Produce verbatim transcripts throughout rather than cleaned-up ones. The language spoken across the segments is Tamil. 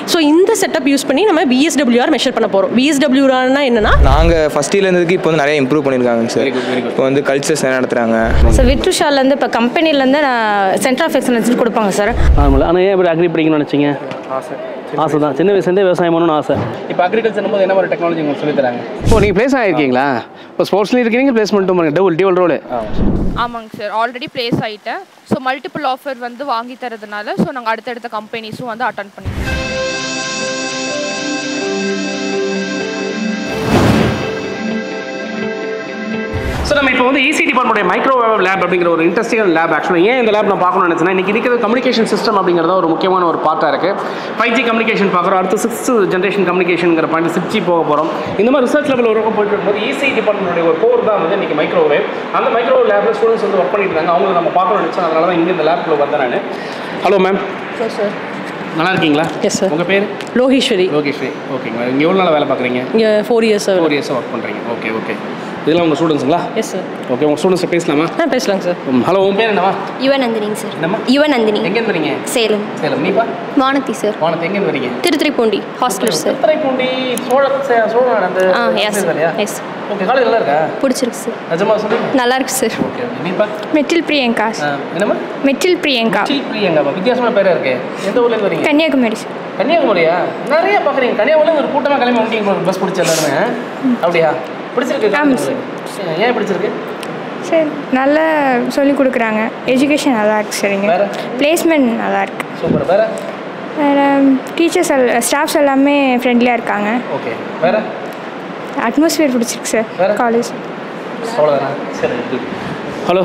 ஸோ இந்த செட்டப் யூஸ் பண்ணி நம்ம V S W R measure பண்ண போகிறோம். V S W R னா என்னன்னா, நாங்கள் ஃபஸ்ட் இயர்ல இருந்ததுக்கு இப்போ வந்து நிறைய இம்ப்ரூவ் பண்ணியிருக்காங்க சார். இப்போ வந்து கல்ச்சர்ஸ் என்ன நடத்துகிறாங்க சார். விட்ருஷாலேருந்து இப்போ கம்பெனிலேருந்து நான் சென்டர் ஆஃப் எக்ஸலன்ஸ் கொடுப்பாங்க சார். நார்மல். ஆனால் ஏன் இப்படி அக்ரி படிக்கணும்னு நினச்சிங்க? ஆசை ஆசை தான். சின்ன வயசுலேருந்தே விவசாயம் பண்ணணும்னு ஆசை. இப்போ அக்ரிகல்ச்சர் போது என்ன மாதிரி டெக்னாலஜி உங்களுக்கு சொல்லி தராங்க? இப்போ நீங்கள் பிளேஸ் ஆகிருக்கீங்களா? இப்போ ஸ்போர்ட்ஸ்லேயும் இருக்கீங்க, பிளேஸ்மெண்ட்டும் பண்ணுங்க. Double dual role. ஆமாங்க சார், ஆல்ரெடி பிளேஸ் ஆகிட்டேன். ஸோ மல்டிபிள் ஆஃபர் வந்து வாங்கி தரதுனால ஸோ நாங்கள் அடுத்தடுத்த கம்பெனிஸும் வந்து அட்டன் பண்ணிக்கிறோம். ஸோ நம்ம இப்போ வந்து இசி டிபார்ட்மெண்ட் மைக்ரோவேவ் லேப் அப்படிங்கிற ஒரு இன்ட்ரெஸ்டிங் லேப். ஆக்சுவலாக ஏன் இந்த லேப் நான் பார்க்கணும்னு நினச்சேன்னா, இன்றைக்கி இருக்கிற கம்யூனிகேஷன் சிஸ்டம் அப்படிங்கிறத ஒரு முக்கியமான ஒரு பார்ட்டாக இருக்குது. ஃபைவ் ஜி கம்யூனிகேஷன் பார்க்குறோம், அடுத்து சிக்ஸ்த் ஜென்ரேஷன் கம்யூனிகேஷனுங்கிற பாயிண்ட் சிக்ஸ் ஜி போக போகிறோம். இந்த மாதிரி ரிசர்ச் லெவல் ஒரு போயிட்டு இருக்கும்போது இசி டிபார்ட்மெண்ட்டுடைய ஒரு கோர் தான் வந்து இன்றைக்கி மைக்ரோவேவ். அந்த மைக்ரோவேவ் லேபில் ஸ்டூடெண்ட்ஸ் வந்து ஒர்க் பண்ணிட்டு இருக்காங்க. அவங்களுக்கு நம்ம பார்க்கணும்னு நினச்சோம். அதனால தான் இங்கே இந்த லேப்ல வந்தேன் நான். Hello ma'am. சார் சார் நல்லா இருக்கீங்களா? Yes sir. உங்கள் பேர்? லோகேஸ்வரி. லோகேஸ்வரி. ஓகேங்களா. இங்கே எவ்வளோ நாள் வேலை பார்க்குறீங்க? இங்கே ஃபோர் இயர்ஸ் ஃபோர் இயர்ஸாக ஒர்க் பண்ணுறீங்க. Okay okay. இதெல்லாம் உங்கள் ஸ்டூடெண்ட்ஸுங்களா? Yes sir. ஓகே, உங்கள் ஸ்டூடெண்ட்ஸ் பேசலாமா? ஆ பேசலாங்க சார். ஹலோ, உன் பேர் என்னவா? யுவநந்தினிங்க சார். என்னம்மா? யுவநந்தினி. எங்கேருந்து வரீங்க? சேலம். சேலம். நீப்பா? வானதி சார். வானதி. எங்கேருந்து வரீங்க? Thiruthuraipoondi hostel sir. திருத்துறைப்பூண்டி சோழ சோழ அந்த ஆ எஸ் எஸ். ஓகே, காலேஜ் நல்லா இருக்கா? பிடிச்சிருக்கு சார். நிஜமா சொல்லுங்க. நல்லா இருக்கு சார். Okay okay. நீப்பா? மெட்டில் பிரியங்கா. என்னம்மா? மெட்டில் பிரியங்கா. மெட்டில் பிரியங்கா. வித்தியாசமான பேரா இருக்கு. எந்த ஊர்லேருந்து வரீங்க? கன்னியாகுமரி சார். கன்னியாகுமரியா? நிறைய பார்க்குறீங்க. கன்னியாகுமரியில் ஒரு கூட்டமாக கிளம்பி வந்துட்டீங்க பஸ் பிடிச்ச எல்லாருமே. அப்படியா? பிடிச்சிருக்கு? ஏன் பிடிச்சிருக்கு? சார் நல்லா சொல்லிக் கொடுக்குறாங்க. எஜுகேஷன் நல்லா இருக்குது சரிங்க. வேறு? பிளேஸ்மெண்ட் நல்லா இருக்குது. சூப்பர். வேறு? வேறு டீச்சர்ஸ் எல் ஸ்டாஃப்ஸ் எல்லாமே ஃப்ரெண்ட்லியாக இருக்காங்க. ஓகே. வேறு? அட்மாஸ்பியர் பிடிச்சிருக்கு சார் காலேஜ். அவ்வளோதானா? சரி. ஹலோ,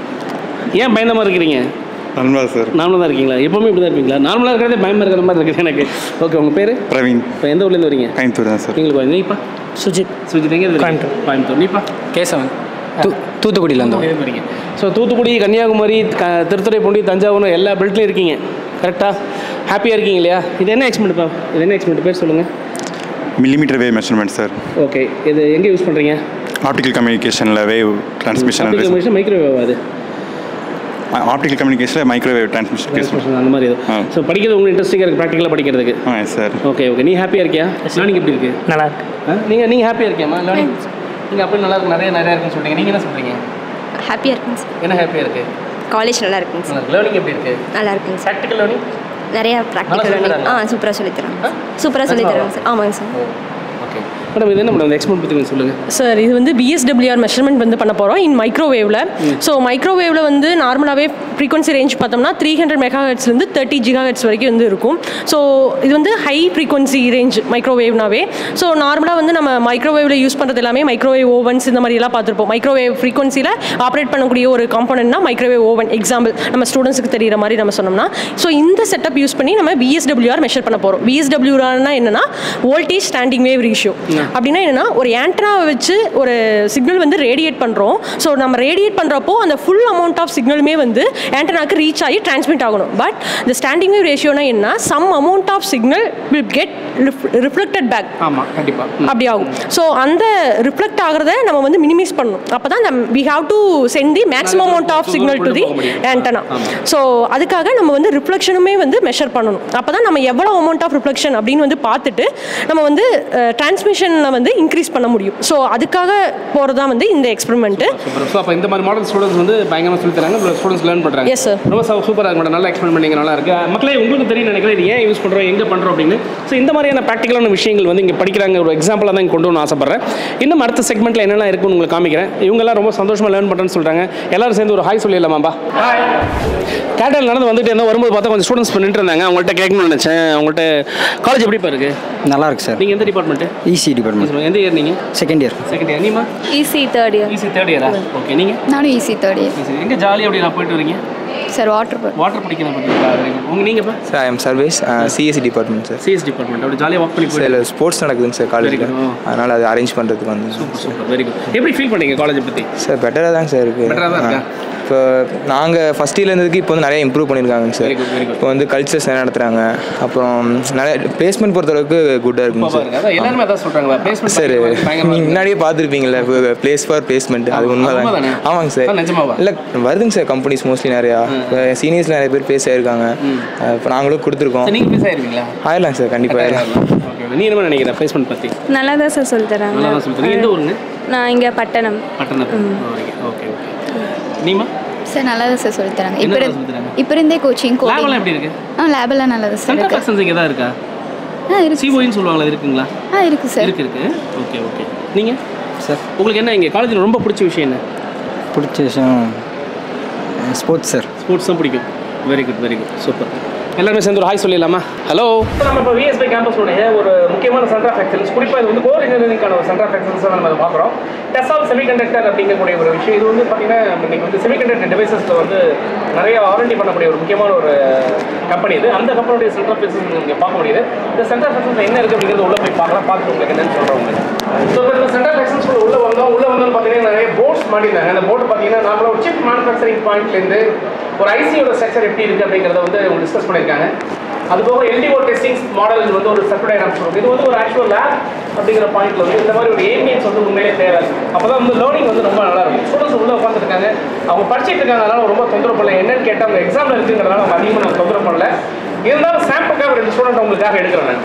ஏன் பயந்தமாக இருக்கிறீங்க? நார்மலாக சார். நார்மலாக தான் இருக்கீங்களா? எப்போவுமே இப்படி தான் இருப்பீங்களா? நார்மலாக இருக்கிறதே பயமாக இருக்கிற மாதிரி இருக்குது எனக்கு. ஓகே, உங்கள் பேர்? பிரவீன். இப்போ எந்த ஊர்லேருந்து வரீங்க? கோயம்புத்தூர் தான் சார். நீங்களுக்கு நீப்பா? சுஜித். சுஜித். எங்கே கோயம்புத்தூர். கோயம்புத்தூர். நீப்பா? கேசவன். தூ தூத்துக்குடியிலேருந்து வரீங்க. ஸோ தூத்துக்குடி, கன்னியாகுமரி, க திருத்துறைப்பூண்டி, தஞ்சாவூர் எல்லா பெல்ட்லையும் இருக்கீங்க. கரெக்டாக ஹாப்பியாக இருக்கீங்க இல்லையா? இது என்ன எக்ஸ்பெரிமெண்ட்ப்பா? இது என்ன எக்ஸ்பெரிமெண்ட் பேர் சொல்லுங்கள். Millimetre wave measurement sir. Okay, இது எங்கே யூஸ் பண்ணுறீங்க? ஆப்டிக்கல் கம்யூனிகேஷனில் வேவ் டிரான்ஸ்மிஷன். Communication microwave. அது ஆப்டிக்கல் கம்யூனிகேஷனில் மைக்ரோவேவ் டிரான்ஸ்மிஷன் டிரான்ஸ்மிஷன் அந்த மாதிரி. இது ஸோ படிக்கிறது உங்களுக்கு இன்ட்ரெஸ்டிங்காக இருக்குது, ப்ராக்டிக்கலாக படிக்கிறதுக்கு. ஆ எஸ் சார். Okay okay. நீ ஹாப்பியாக இருக்கியா? லேர்னிங் எப்படி இருக்குது? நல்லா இருக்கு. நீங்கள் நீங்கள் ஹாப்பியாக இருக்கியாம்மா? லேர்னிங் நீங்கள் அப்படி நல்லா இருக்கு, நிறைய நிறையா இருக்குன்னு சொல்கிறீங்க. நீங்கள் என்ன சொல்கிறீங்க? ஹாப்பியாக இருக்குங்க சார். என்ன ஹாப்பியாக இருக்குது? காலேஜ் நல்லா இருக்குங்க சார். லேர்னிங் எப்படி இருக்குது? நல்லா இருக்குங்க சார். ப்ராக்டிக்கல் லேர்னிங் நிறையா ப்ராக்டிக்கல் லேர்னிங். ஆ சூப்பராக சொல்லித்தராங்க. சூப்பராக சொல்லித்தராங்க சார். ஆமாங்க சார். ஓகே மேடம், இது என்ன மேடம் இந்த எக்ஸ்பெரிமெண்ட் பற்றி சொல்லுங்கள். சார், இது வந்து V S W R measurement வந்து பண்ண போகிறோம் இன் மைக்ரோவேவில். ஸோ மைக்ரோவேவில் வந்து நார்மலாகவே ஃப்ரீக்வன்சி ரேஞ்ச் பார்த்தோம்னா த்ரீ ஹண்ட்ரட் மெகா ஹெட்ஸ்லேருந்து தேர்ட்டி ஜிகா ஹெட்ஸ் வரைக்கும் வந்து இருக்கும். ஸோ இது வந்து ஹை ஃப்ரீக்வன்சி ரேஞ்ச் மைக்ரோவேவ்னாவே. ஸோ நார்மலாக வந்து நம்ம மைக்ரோவேவில் யூஸ் பண்ணுறது எல்லாமே மைக்ரோவேவ் ஓவன்ஸ் இந்த மாதிரி எல்லாம் பார்த்துருப்போம். மைக்ரோவேவ் ஃப்ரீக்வன்சியில் ஆப்ரேட் பண்ணக்கூடிய ஒரு காம்பனன்ட்னா மைக்ரோவேவ் ஓவன். எக்ஸாம்பிள் நம்ம ஸ்டூடெண்ட்ஸுக்கு தெரிகிற மாதிரி நம்ம சொன்னோம்னா, ஸோ இந்த செட்டப் யூஸ் பண்ணி நம்ம V S W R measure பண்ண போகிறோம். V S W R னா என்னன்னா வோல்டேஜ் ஸ்டாண்டிங் வேவ் ரேஷியோ. அப்படின்னா என்னன்னா, ஒரு ஆண்டனாவை வச்சு ஒரு சிக்னல் வந்து ரேடியேட் பண்ணுறோம். ஸோ நம்ம ரேடியேட் பண்ணுறப்போ அந்த ஃபுல் அமௌண்ட் ஆஃப் சிக்னலுமே வந்து ஆண்டனாக்கு ரீச் ஆகி டிரான்ஸ்மிட் ஆகணும். பட் இந்த ஸ்டாண்டிங் வேவ் ரேஷியோனா என்ன, some amount of signal will get reflected back. ஆமாம், கண்டிப்பாக அப்படி ஆகும். ஸோ அந்த ரிஃப்ளெக்ட் ஆகிறத நம்ம வந்து மினிமைஸ் பண்ணணும். அப்போ தான் நம்ம we have to send the maximum amount of signal to the antenna. So அதுக்காக நம்ம வந்து ரிஃப்ளெக்ஷனுமே வந்து மெஷர் பண்ணணும். அப்போ தான் நம்ம எவ்வளோ அமௌண்ட் ஆஃப் ரிஃப்ளெக்ஷன் அப்படின்னு வந்து பார்த்துட்டு நம்ம வந்து டிரான்ஸ்மிஷனில் வந்து இன்க்ரீஸ் பண்ண முடியும். ஸோ அதுக்காக போகிறது தான் வந்து இந்த எக்ஸ்பெரிமெண்ட்டு. ஸோ அப்போ இந்த மாதிரி மாடல் ஸ்டூடெண்ட்ஸ் வந்து பயங்கரமாக சொல்லி தராங்க, ஸ்டூடெண்ட்ஸ் லேர்ன் பண்ணுறாங்க. Yes sir. ரொம்ப சூப்பராக இருக்கு மேடம். நல்ல எக்ஸ்பெரிமெண்ட் நீங்கள் நல்லா இருக்குது. மக்களே உங்களுக்கு தெரியும் நினைக்கிறேன் இது ஏன் யூஸ் பண்ணுறோம், எங்கே பண்ணுறோம் அப்படின்னு. ஸோ இந்த மாதிரியான ப்ராக்டிக்கலான விஷயங்கள் வந்து இங்கே படிக்கிறாங்க. ஒரு எக்ஸாம்பிளாக தான் இங்கே கொண்டு வரணும்னு ஆசைப்பட்றேன். இன்னும் அடுத்த செக்மெண்ட்டில் என்னென்ன இருக்குன்னு உங்களுக்கு காமிக்கிறேன். இவங்கெல்லாம் ரொம்ப சந்தோஷமாக லேர்ன் பண்ணுறேன்னு சொல்கிறாங்க. எல்லாரும் சேர்ந்து ஒரு ஹாய் சொல்லிடலாமாம்பா? கேட்டல் நடந்து வந்துட்டு என்ன வரும்போது பார்த்தா கொஞ்சம் ஸ்டூடெண்ட்ஸ் பண்ணிட்டு இருந்தாங்க. அவங்கள்ட்ட கேட்கணும்னு நினச்சேன். அவங்கள்ட்ட காலேஜ் எப்படிப்பா இருக்குது? நல்லா இருக்கு சார். நீங்கள் எந்த டிபார்ட்மெண்ட்டு? EC department. எந்த இயர் நீங்கள்? Second year. Second year. நீமா? EC third year. EC third இயரா? ஓகே. நீங்கள்? நானும் ஈசி தேர்ட் இயர். எங்கே ஜாலியாக அப்படி நான் போயிட்டு வரீங்க? சார் வாட்டர் வாட்டர் பிடிக்கிறத பார்த்தீங்களா? உங்கள் நீங்கள்ப்பா? Sir I am service CSC department sir. CS department. அப்படி ஜாலியாக வாக் பண்ணி போய் சார் ஸ்போர்ட்ஸ் நடக்குதுங்க சார் காலேஜில். அதனால் அது அரேஞ்ச் பண்ணுறதுக்கு வந்து. Super super, very good. எப்படி ஃபீல் பண்ணீங்க காலேஜை பற்றி? சார் பெட்டராக தாங்க சார் இருக்குது. பெட்டராக தான் இருக்கா? இப்போ நாங்கள் ஃபஸ்ட் இயர்ல இருந்ததுக்கு இப்போ வந்து நிறைய இம்ப்ரூவ் பண்ணியிருக்காங்க சார். இப்போ வந்து கல்ச்சர்ஸ் நிறைய நடத்துகிறாங்க. அப்புறம் நிறைய பிளேஸ்மெண்ட் பொறுத்தளவுக்கு குட்டாக இருக்குங்க சார். எல்லாருமே அதான் சொல்கிறாங்களா பிளேஸ்மெண்ட் சார் நீங்கள் முன்னாடியே பார்த்துருப்பீங்களா பிளேஸ் ஃபார் பிளேஸ்மெண்ட் அது உண்மை தான். ஆமாங்க சார். இல்லை வருதுங்க சார் கம்பெனிஸ் மோஸ்ட்லி நிறையா சீனியர்ஸ் நிறைய பேர் பேச ஆயிருக்காங்க. இப்போ நாங்களும் கொடுத்துருக்கோம். நீங்கள் பேச ஆயிருக்கீங்களா? ஆயிடலாம் சார் கண்டிப்பாக ஆயிடலாம். நீ என்ன நினைக்கிறேன் பிளேஸ்மெண்ட் பற்றி? நல்லா தான் சார் சொல்லி தராங்க. நல்லா தான் சொல்லி எந்த ஊருங்க? நான் இங்கே பட்டணம். பட்டணம். Okay okay. நீமா? சார் நல்லா தான் சார் சொல்லி தராங்க. இப்போ இப்போ இருந்தே கோச்சிங் லேபெல்லாம் எப்படி இருக்கு? ஆ லேபெல்லாம் நல்லா தான் சார் இருக்கு. சென்டர் ஆஃப் எக்ஸலன்ஸ் இருக்கா? ஆ இருக்கு. சிஓன்னு சொல்லுவாங்களா இருக்குங்களா? ஆ இருக்கு சார். இருக்கு இருக்கு. Okay okay. நீங்கள் சார் உங்களுக்கு என்ன இங்கே காலேஜில் ரொம்ப பிடிச்ச விஷயம் என்ன? பிடிச்ச விஷயம் ஸ்போர்ட்ஸ் சார். ஸ்போர்ட்ஸ் தான் பிடிக்கும். Very good very good super. எல்லாருமே சேர்ந்து ஒரு ஹாய் சொல்லிடலாமா? ஹலோ. நம்ம இப்போ விஎஸ்பி கேம்பஸோடைய ஒரு முக்கியமான சென்டர் ஆஃப் எக்ஸலன்ஸ், குறிப்பாக இது வந்து கோர் இன்ஜினியரிங்கான ஒரு சென்டர் ஆஃப் எக்ஸலன்ஸ் நம்ம அதை பார்க்குறோம். டெசால் செமிகண்டக்டர் அப்படிங்கக்கூடிய ஒரு விஷயம். இது வந்து பார்த்தீங்கன்னா இன்னைக்கு வந்து செமிகண்டக்டர் டிவைசஸில் வந்து நிறைய ஆர்என்டி பண்ணக்கூடிய ஒரு முக்கியமான ஒரு கம்பெனி இது. அந்த கம்பெனியுடைய சென்டர் ஆஃப் எக்ஸலன்ஸ் நீங்கள் பார்க்க முடியுது. இந்த சென்டர் ஆஃப் எக்ஸலன்ஸ் என்ன இருக்குது அப்படிங்கிறது உள்ளே போய் பார்க்கலாம். பார்த்துட்டு உங்களுக்கு என்னன்னு சொல்கிறவங்க. ஸோ இப்போ இந்த சென்டர் ஆஃப் எக்ஸலன்ஸ் உள்ளே வந்தோம். உள்ளே வந்து பார்த்தீங்கன்னா நிறைய போர்ட்ஸ் மாட்டிருந்தாங்க. அந்த போர்டு பார்த்தீங்கன்னா நார்மலாக ஒரு சிப் மேனுஃபேக்சரிங் பாயிண்ட்லேருந்து ஒரு ஐசியோட ஸ்ட்ரக்சர் எப்படி இருக்குது அப்படிங்கிறத வந்து அவங்க டிஸ்கஸ் பண்ணியிருக்காங்க. அதுபோக எல்டிஓ டெஸ்டிங் மாடல் வந்து ஒரு சர்க்யூட் டயக்ராம் சொல்லுவோம். இது வந்து ஒரு ஆக்சுவல் லேப் அப்படிங்கிற பாயிண்ட்ல வந்து இந்த மாதிரி ஒரு ஏமியன்ஸ் வந்து உண்மையிலே தேவை. அப்போ தான் வந்து லேர்னிங் வந்து ரொம்ப நல்லா இருக்கும். ஸ்டூடெண்ட்ஸ் உள்ளே உட்காந்துருக்காங்க, அவங்க படிச்சுட்டு இருக்காங்க. அதனால ரொம்ப தொந்தரவு பண்ணல. என்னன்னு கேட்டால் அவங்க எக்ஸாமில் இருக்குங்கிறதுனால அவங்க அதிகமாக நான் தொந்தரவு பண்ணல. இருந்தாலும் சாம்பிளுக்காக ரெண்டு ஸ்டூடெண்ட் உங்களுக்காக எடுக்கிறேன் நான்.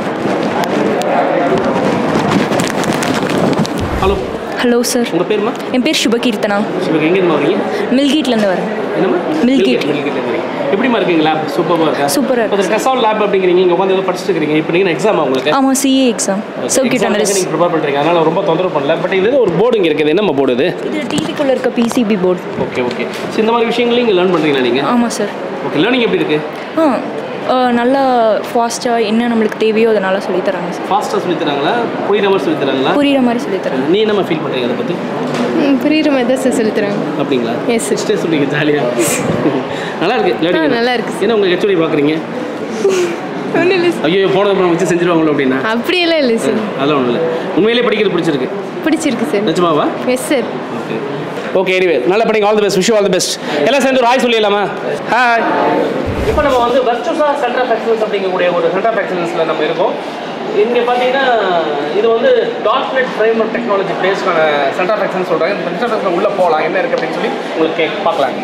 ஹலோ. Hello sir. உங்கள் பேருமா? என் பேர் சுபகீர்த்தனா. சுப எங்கேருந்து வரீங்க? மில்கீட்லேருந்து வரேன். என்னம்மா? மில்கீட். மில்கீட்லேருந்து வரீங்க. எப்படிமா இருக்குங்க லேப்? சூப்பராக இருக்கா? சூப்பராக இப்போ டெசால் லேப் அப்படிங்கிறீங்க, இங்கே உட்காந்து ஏதோ படிச்சுட்டு இருக்கீங்க. இப்போ நீங்கள் எக்ஸாம் உங்களுக்கு? ஆமாம் சிஏ எக்ஸாம். சர்க்யூட் அனாலிசிஸ் நீங்கள் ப்ரிப்பேர் பண்ணுறீங்க, அதனால் ரொம்ப தொந்தரவு பண்ணல. பட் இது ஒரு போர்டு இங்கே இருக்குது. என்னம்மா போர்டு இது? இது டிவிக்குள்ளே இருக்க PCB board. Okay okay. So இந்த மாதிரி விஷயங்களையும் இங்கே லேர்ன் பண்ணுறீங்களா நீங்கள்? ஆமாம் சார். ஓகே. லேர்னிங் எப்படி இருக்குது? ஆ நல்லா ஃபாஸ்ட்டாக என்ன நம்மளுக்கு தேவையோ அதை நல்லா சொல்லித்தராங்க சார். ஃபாஸ்ட்டாக சொல்லித்தராங்களா? புரியுற மாதிரி சொல்லித்தராங்களா? புரியுற மாதிரி சொல்லித்தராங்க. நீ என்னம்மா ஃபீல் பண்ணுறீங்க அதை பற்றி? புரியுற மாதிரி தான் சார் சொல்லித்தராங்க. அப்படிங்களா? எஸ் சிஸ்டே சொல்லுங்க. ஜாலியாக நல்லா இருக்கு. லேர்னிங் நல்லா இருக்கு. என்ன உங்கள் ஹெச்ஓடி பார்க்குறீங்க? ஒன்றும் இல்லை சார். ஐயோ போனது அப்புறம் வச்சு செஞ்சிருவாங்களோ அப்படின்னா? அப்படியெல்லாம் இல்லை சார். அதெல்லாம் ஒன்றும் இல்லை. உண்மையிலே படிக்கிறது பிடிச்சிருக்கு? பிடிச்சிருக்கு சார். நிஜமாவா? Yes sir. Okay okay. Anyway நல்லா படிங்க. All the best. Wish you all the best. எல்லாம் சேர்ந்து ஒரு ஹாய் சொல்லிடலாமா? ஹாய். இப்போ நம்ம வந்து வர்ச்சுசா சென்டர் ஆஃப் எக்ஸலன்ஸ் அப்படிங்கக்கூடிய ஒரு சென்டர் ஆஃப் எக்ஸலன்ஸில் நம்ம இருக்கோம். இங்கே பார்த்தீங்கன்னா இது வந்து dot net framework technology பேஸ்டான சென்டர் ஆஃப் எக்ஸலன்ஸ் சொல்கிறாங்க. இந்த சென்டர் ஆஃப் எக்ஸலன்ஸ் உள்ளே போகலாம், என்ன இருக்குது அப்படின்னு சொல்லி உங்களுக்கு கேக் பார்க்கலாங்க.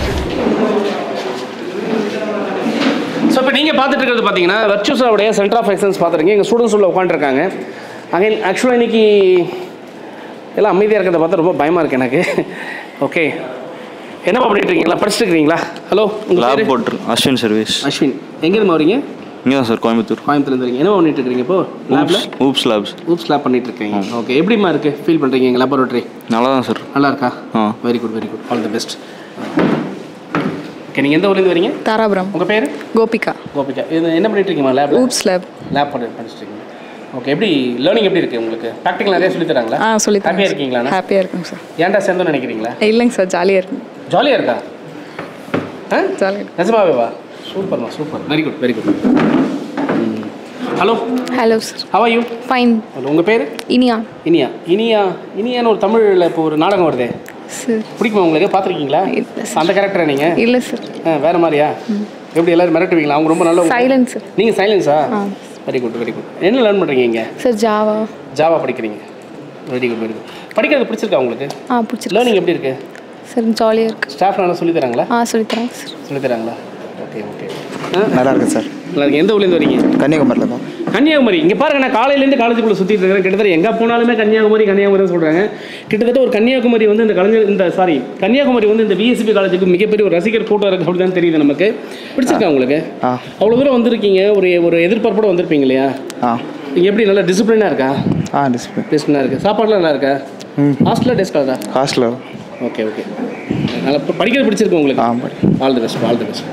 ஸோ இப்போ நீங்கள் பார்த்துட்டு இருக்கிறது பார்த்தீங்கன்னா வர்ச்சுசாவுடைய சென்டர் ஆஃப் எக்ஸலன்ஸ் பார்த்துருக்கீங்க. எங்கள் ஸ்டூடெண்ட்ஸ் உள்ள உட்காந்துருக்காங்க. அகைன் ஆக்சுவலாக இன்றைக்கி எல்லாம் அமைதியாக இருக்கிறத பார்த்தா ரொம்ப பயமாக இருக்குது எனக்கு. ஓகே. என்னப்பா பண்ணிட்டு இருக்கீங்களா? படிச்சுட்டு இருக்கிறீங்களா? ஹலோ. லேப் போட்டு அஸ்வின் சர்வீஸ். அஸ்வின் எங்கேருந்து வரீங்க? இங்கே தான் சார், கோயம்புத்தூர். கோயம்புத்தூர்லேருந்து வரீங்க. என்ன பண்ணிட்டு இருக்கீங்க இப்போ லேபில்? Oops labs. ஊப்ஸ் லேப் பண்ணிட்டு இருக்கீங்க. ஓகே. எப்படிமா இருக்குது ஃபீல் பண்ணுறீங்க எங்கள் லேபரேட்டரி? நல்லா தான் சார். நல்லா இருக்கா? ஆ very good very good. All the best. Okay. நீங்கள் எந்த ஊர்லேருந்து வரீங்க? தாராபுரம். உங்கள் பேர்? கோபிகா. கோபிகா. இது என்ன பண்ணிட்டு இருக்கீங்க லேப்? Oops lab. லேப் பண்ணி படிச்சுட்டு இருக்கீங்க. ஓகே. எப்படி லேர்னிங் எப்படி இருக்குது உங்களுக்கு? ப்ராக்டிக்கல் நிறைய சொல்லி தராங்களா? ஆ சொல்லி தராங்க. ஹாப்பியாக இருக்கீங்களா? ஹாப்பியாக இருக்குங்க சார். ஏன்டா சேர்ந்தோன்னு நினைக்கிறீங்களா? இல்லைங்க சார், ஜாலியாக இருக்கும். ஜாலியாக இருக்கா? ஆ ஜாலியாக. நிஜமாவே வா. சூப்பர்மா super. Very good very good. Hello. Hello sir. How are you? Fine. Hello. உங்கள் பேர்? இனியா. இனியா. இனியா இனியான்னு ஒரு தமிழில் இப்போ ஒரு நாடகம் வருதே சார். பிடிக்குமா உங்களுக்கு? பார்த்துருக்கீங்களா அந்த கேரக்டரை நீங்கள்? இல்லை சார். ஆ வேறு மாதிரியா? எப்படி எல்லோரும் மிரட்டுவீங்களா? அவங்க ரொம்ப நல்ல சைலன்ஸ் சார். நீங்கள் சைலன்ஸா? Very good very good. என்ன லேர்ன் பண்ணுறீங்க இங்கே? Sir Java. ஜாவா படிக்கிறீங்க. Very good very good. படிக்கிறது பிடிச்சிருக்கா உங்களுக்கு? ஆ பிடிச்சிருக்கு. லேர்னிங் எப்படி இருக்குது சார்? ஜாலியாக இருக்குது. ஸ்டாஃப் நல்லா சொல்லி தராங்களா? ஆ சொல்லித்தராங்க சார். சொல்லி தராங்களா? Okay okay. நல்லா இருக்கு சார். நல்லா இருக்கு. எந்த ஊர்லேருந்து வரீங்க? கன்னியாகுமரியில் தான். கன்னியாகுமரி. இங்கே பாருங்க, நான் காலையிலேருந்து காலேஜுக்குள்ளே சுற்றிட்டு இருக்கிறேன். கிட்டத்தட்ட எங்கே போனாலுமே கன்னியாகுமரி கன்னியாகுமரி தான் சொல்கிறாங்க. கிட்டத்தட்ட ஒரு கன்னியாகுமரி வந்து இந்த கலைஞர் இந்த சாரி கன்னியாகுமரி வந்து இந்த விஎஸ்பி காலேஜுக்கு மிகப்பெரிய ஒரு ரசிகர் கூட்டம் இருக்குது அப்படி தான் தெரியுது நமக்கு. பிடிச்சிருக்கா உங்களுக்கு? அவ்வளோ தூரம் வந்திருக்கீங்க, ஒரு ஒரு எதிர்பார்ப்போடு வந்திருப்பீங்க இல்லையா? ஆ. இங்கே எப்படி நல்லா டிசிப்ளினாக இருக்கா? ஆ டிசிப்ளின் டிசிப்ளினாக இருக்குது. சாப்பாடுலாம் நல்லா இருக்கா? ஹாஸ்டலாக டெஸ்காலா? ஹாஸ்டலில். Okay okay. நல்லா படிக்கிறது பிடிச்சிருக்கு உங்களுக்கு? ஆ. All the best all the best.